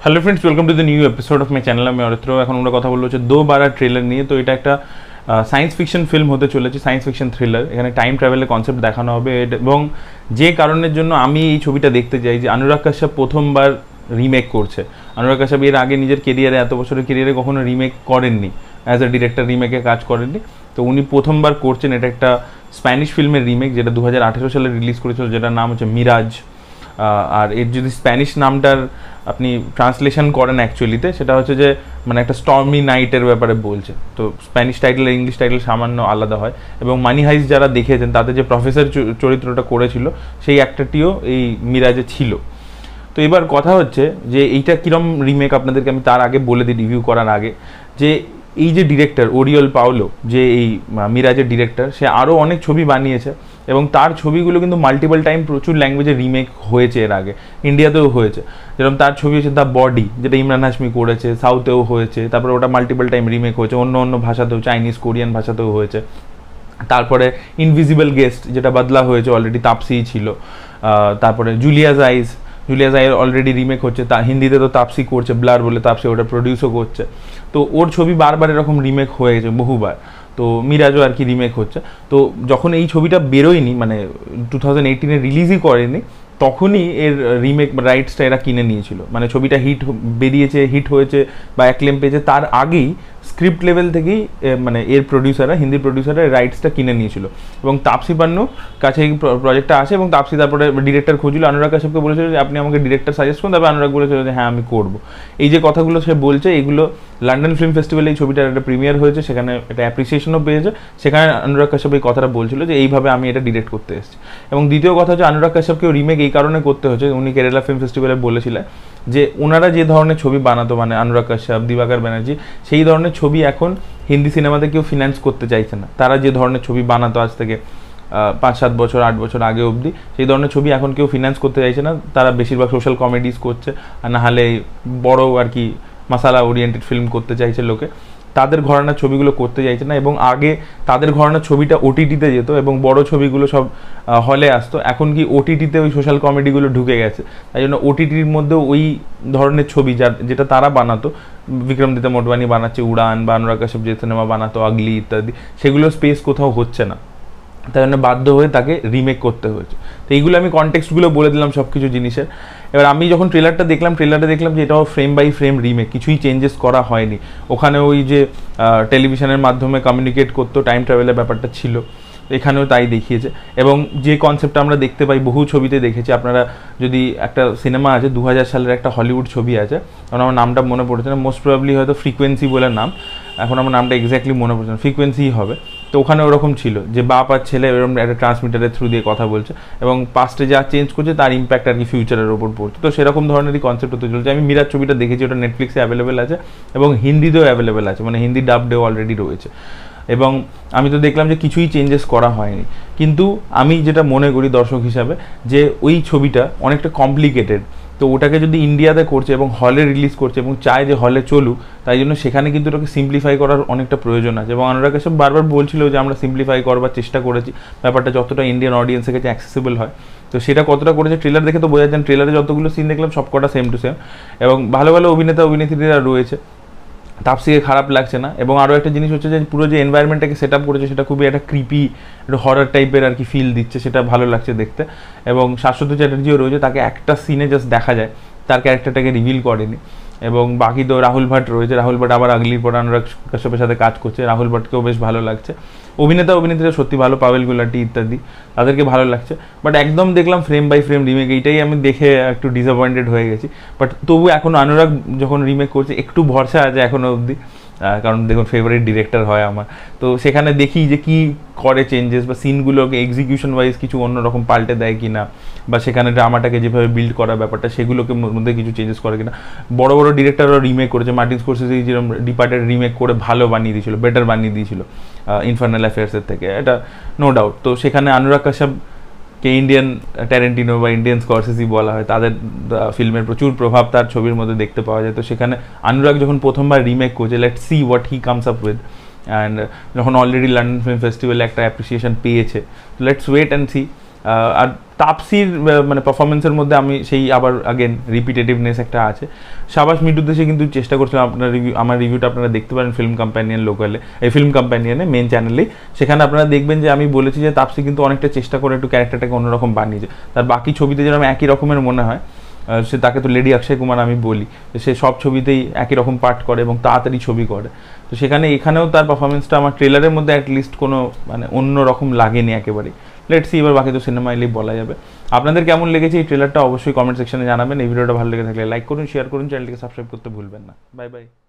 Hello friends, welcome to the new episode of my channel. আমি অরিত্র। এখন আমরা কথা বলবো হচ্ছে দো বারা ট্রেলার নিয়ে। তো এটা একটা সায়েন্স ফিকশন ফিল্ম হতে চলেছে, সায়েন্স ফিকশন থ্রিলার। এখানে টাইম ট্রাভেলের কনসেপ্ট দেখানো হবে এবং যে কারণের জন্য আমি এই ছবিটা দেখতে চাই যে অনুরাগ কাশ্যপ প্রথমবার রিমেক করছে। অনুরাগ কাশ্যপ এর আগে নিজের কেরিয়ারে, এত বছরের কেরিয়ারে কখনো রিমেক করেননি, অ্যাজ এ ডিরেক্টর রিমেকে কাজ করেননি। তো উনি প্রথমবার করছেন। এটা একটা স্প্যানিশ ফিল্মের রিমেক যেটা 2018 সালে রিলিজ করেছিল, যেটার নাম হচ্ছে মিরাজ। আর এর যদি স্প্যানিশ নামটার আপনি ট্রান্সলেশন করেন অ্যাকচুয়ালিতে, সেটা হচ্ছে যে মানে একটা স্টর্মি নাইটের ব্যাপারে বলছে। তো স্প্যানিশ টাইটেল আর ইংলিশ টাইটেল সামান্য আলাদা হয়। এবং মানি হাইস্ট যারা দেখেছেন তাদের যে প্রফেসর চরিত্রটা করেছিল সেই অ্যাক্টরটিও এই মিরাজে ছিল। তো এবার কথা হচ্ছে যে এইটা কীরকম রিমেক আপনাদেরকে আমি তার আগে বলে দিই, রিভিউ করার আগে, যে এই যে ডিরেক্টর ওরিয়েল পাওলো, যে এই মিরাজের ডিরেক্টর, সে আরও অনেক ছবি বানিয়েছে এবং তার ছবিগুলো কিন্তু মাল্টিপল টাইম প্রচুর ল্যাঙ্গুয়েজে রিমেক হয়েছে। এর আগে ইন্ডিয়াতেও হয়েছে, যেরকম তার ছবি হচ্ছে দ্য বডি, যেটা ইমরান হাশমি করেছে, সাউথেও হয়েছে। তারপরে ওটা মাল্টিপল টাইম রিমেক হয়েছে অন্য অন্য ভাষাতেও, চাইনিজ, কোরিয়ান ভাষাতেও হয়েছে। তারপরে ইনভিজিবল গেস্ট, যেটা বদলা হয়েছে, অলরেডি তাপসিই ছিল। তারপরে জুলিয়াস আইজ অলরেডি রিমেক হচ্ছে, তা হিন্দিতে তো তাপসি করছে, ব্লার বলে তাপসি ওটা প্রডিউসও করছে। তো ওর ছবি বারবার এরকম রিমেক হয়েছে বহুবার। তো মিরাজও আর কি রিমেক হচ্ছে। তো যখন এই ছবিটা বেরোয়নি, মানে 2018-এ রিলিজই করেনি, তখনই এর রিমেক রাইটসটা এরা কিনে নিয়েছিল। মানে ছবিটা হিট বেরিয়েছে, হিট হয়েছে বা অ্যাক্লেম পেয়েছে, তার আগেই স্ক্রিপ্ট লেভেল থেকেই মানে এর প্রডিউসাররা, হিন্দি প্রডিউসাররা রাইটসটা কিনে নিয়েছিল। এবং তাপসি পান্নুর কাছে এই প্রজেক্টটা আসে এবং তাপসি তারপরে ডিরেক্টর খুঁজছিল, অনুরাগ কাশ্যপকে বলেছিল যে আপনি আমাকে ডিরেক্টর সাজেস্ট করুন। তারপরে অনুরাগ বলেছিল যে হ্যাঁ আমি করবো। এই যে কথাগুলো সে বলছে, এগুলো লন্ডন ফিল্ম ফেস্টিভ্যালে এই ছবিটার একটা প্রিমিয়ার হয়েছে, সেখানে একটা অ্যাপ্রিসিয়েশনও পেয়েছে। সেখানে অনুরাগ কাশ্যপ এই কথাটা বলছিল যে এইভাবে আমি এটা ডিরেক্ট করতে এসেছি। এবং দ্বিতীয় কথা হচ্ছে অনুরাগ কাশ্যপকেও রিমেক এই কারণে করতে হচ্ছে, উনি কেরালা ফিল্ম ফেস্টিভ্যালে বলেছিলেন যে ওনারা যে ধরনের ছবি বানাতো, মানে অনুরাগ কাশ্যপ, দিবাকর ব্যানার্জি, সেই ধরনের ছবি এখন হিন্দি সিনেমাতে কেউ ফিনান্স করতে চাইছে না। তারা যে ধরনের ছবি বানাতো আজ থেকে 5-7 বছর 8 বছর আগে অবধি, সেই ধরনের ছবি এখন কেউ ফিনান্স করতে চাইছে না। তারা বেশিরভাগ সোশ্যাল কমেডিজ করছে, আর না হলে বড় আর কি মাসালা ওরিয়েন্টেড ফিল্ম করতে চাইছে লোকে। তাদের ঘরানার ছবিগুলো করতে চাইছে না। এবং আগে তাদের ঘরানার ছবিটা ওটিটিতে যেত এবং বড় ছবিগুলো সব হলে আসতো। এখন কি ওটিটিতে ওই সোশ্যাল কমেডিগুলো ঢুকে গেছে, তাই জন্য ওটিটির মধ্যেও ওই ধরনের ছবি যেটা তারা বানাতো, বিক্রমদিত্য মোটবানি বানাচ্ছে উড়ান, বা অনুরাগ কাশ্যপ যে সিনেমা বানাতো আগলি ইত্যাদি, সেগুলোর স্পেস কোথাও হচ্ছে না, তাই জন্য বাধ্য হয়ে তাকে রিমেক করতে হয়েছে। তো এইগুলো আমি কনটেক্সটগুলো বলে দিলাম সব কিছু জিনিসের। এবার আমি যখন ট্রেলারটা দেখলাম যে এটাও ফ্রেম বাই ফ্রেম রিমেক, কিছুই চেঞ্জেস করা হয়নি। ওখানে ওই যে টেলিভিশনের মাধ্যমে কমিউনিকেট করতো, টাইম ট্রাভেলের ব্যাপারটা ছিল, এখানেও তাই দেখিয়েছে। এবং যে কনসেপ্টটা আমরা দেখতে পাই বহু ছবিতে দেখেছি, আপনারা যদি একটা সিনেমা আছে 2000 সালের একটা হলিউড ছবি আছে, কারণ আমার নামটা মনে পড়ছে না, মোস্ট প্রবাবলি হয়তো ফ্রিকোয়েন্সি বলে নাম, এখন আমার নামটা এক্স্যাক্টলি মনে পড়ছে না, ফ্রিকোয়েন্সিই হবে। তো ওখানে ওরকম ছিল যে বাপ আর ছেলে এরকম একটা ট্রান্সমিটারের থ্রু দিয়ে কথা বলছে এবং পাস্টে যা চেঞ্জ করছে তার ইম্প্যাক্ট আর কি ফিউচারের ওপর পড়ছে। তো সেরকম ধরনেরই কনসেপ্ট হতে চলছে। আমি মিরাজ ছবিটা দেখেছি, ওটা নেটফ্লিক্সে অ্যাভেলেবেল আছে এবং হিন্দিতেও অ্যাভেলেবেল আছে, মানে হিন্দি ডাবডেও অলরেডি রয়েছে। এবং আমি তো দেখলাম যে কিছুই চেঞ্জেস করা হয়নি। কিন্তু আমি যেটা মনে করি দর্শক হিসাবে, যে ওই ছবিটা অনেকটা কমপ্লিকেটেড। তো ওটাকে যদি ইন্ডিয়াতে করছে এবং হলে রিলিজ করছে এবং চায় যে হলে চলুক, তাই জন্য সেখানে কিন্তু ওটাকে সিম্পলিফাই করার অনেকটা প্রয়োজন আছে। এবং অনুরাগ কাশ্যপ বারবার বলছিল যে আমরা সিম্পলিফাই করবার চেষ্টা করেছি, ব্যাপারটা যতটা ইন্ডিয়ান অডিয়েন্সের কাছে অ্যাক্সেসিবল হয়। তো সেটা কতটা করেছে ট্রেলার দেখে তো বোঝা যাচ্ছে। ট্রেলারে যতগুলো সিন দেখলাম সব কটা সেম টু সেম এবং ভালো ভালো অভিনেতা অভিনেত্রীরা রয়েছে, তাপসিকে খারাপ লাগছে না। এবং আরও একটা জিনিস হচ্ছে যে পুরো যে এনভায়রনমেন্টটাকে সেট আপ করেছে সেটা খুবই একটা ক্রিপি, একটা হরার টাইপের আর কি ফিল দিচ্ছে, সেটা ভালো লাগছে দেখতে। এবং শাশ্বত চ্যাটার্জিও রয়েছে, তাকে একটা সিনে জাস্ট দেখা যায়, তার ক্যারেক্টারটাকে রিভিল করেনি। এবং বাকি তো রাহুল ভাট রয়েছে, রাহুল ভাট আবার আগলির পর অনুরাগ কাশ্যপের সাথে কাজ করছে, রাহুল ভাটকেও বেশ ভালো লাগছে। অভিনেতা অভিনেত্রীরা সত্যি ভালো, পাভেল গুলাটি ইত্যাদি, তাদেরকে ভালো লাগছে। বাট একদম দেখলাম ফ্রেম বাই ফ্রেম রিমেক, এইটাই আমি দেখে একটু ডিসঅ্যাপয়েন্টেড হয়ে গেছি। বাট তবু এখন অনুরাগ যখন রিমেক করছে একটু ভরসা আছে এখনও অবধি, কারণ দেখুন ফেভারিট ডিরেক্টর হয় আমার। তো সেখানে দেখি যে কি করে চেঞ্জেস, বা সিনগুলোকে এক্সিকিউশন ওয়াইজ কিছু অন্যরকম পাল্টে দেয় কিনা, বা সেখানে ড্রামাটাকে যেভাবে বিল্ড করার ব্যাপারটা সেগুলোকে মধ্যে কিছু চেঞ্জেস করে কিনা। বড় বড় ডিরেক্টররা রিমেক করেছে, মার্টিন স্করসেসি যেরকম ডিপার্টেড রিমেক করে ভালো বানিয়ে দিয়েছিল, বেটার বানিয়ে দিয়েছিল ইনফার্নাল অ্যাফেয়ার্সের থেকে, এটা নো ডাউট। তো সেখানে অনুরাগ কাশ্যপকে ইন্ডিয়ান ট্যারেন্টিনো বা ইন্ডিয়ান স্করসেসি বলা হয়, তাদের ফিল্মের প্রচুর প্রভাব তার ছবির মধ্যে দেখতে পাওয়া যায়। তো সেখানে অনুরাগ যখন প্রথমবার রিমেক করছে, let's see what he comes up with. And যখন অলরেডি লন্ডন ফিল্ম ফেস্টিভ্যালে একটা অ্যাপ্রিসিয়েশন পেয়েছে, লেটস ওয়েট অ্যান্ড সি আর তাপসির মানে পারফরমেন্সের মধ্যে আমি সেই আবার আগেন রিপিটেটিভনেস একটা আছে। শাবাশ মিটু দেশে কিন্তু চেষ্টা করছিলাম, আপনার আমার রিভিউটা আপনারা দেখতে পারেন ফিল্ম কম্প্যানিয়ন লোকালে, এই ফিল্ম কম্প্যানিয়নে মেন চ্যানেলেই। সেখানে আপনারা দেখবেন যে আমি বলেছি যে তাপসি কিন্তু অনেকটা চেষ্টা করে একটু ক্যারেক্টারটাকে অন্যরকম বানিয়েছে। তার বাকি ছবিতে যেরকম একই রকমের মনে হয়, সে তাকে তো লেডি অক্ষয় কুমার আমি বলি, সে সব ছবিতেই একই রকম পার্ট করে এবং তাড়াতাড়ি ছবি করে। তো সেখানে এখানেও তার পারফরমেন্সটা আমার ট্রেলারের মধ্যে অ্যাটলিস্ট কোনো মানে অন্য রকম লাগেনি একেবারেই। লেটস সি, এবার বাকি তো সিনেমা এলেই বলা যাবে। আপনাদের কেমন লেগেছে এই ট্রেলারটা অবশ্যই কমেন্ট সেকশনে জানাবেন। এই ভিডিওটা ভালো লেগে থাকলে লাইক করুন, শেয়ার করুন, চ্যানেলটিকে সাবস্ক্রাইব করতে ভুলবেন না। Bye by.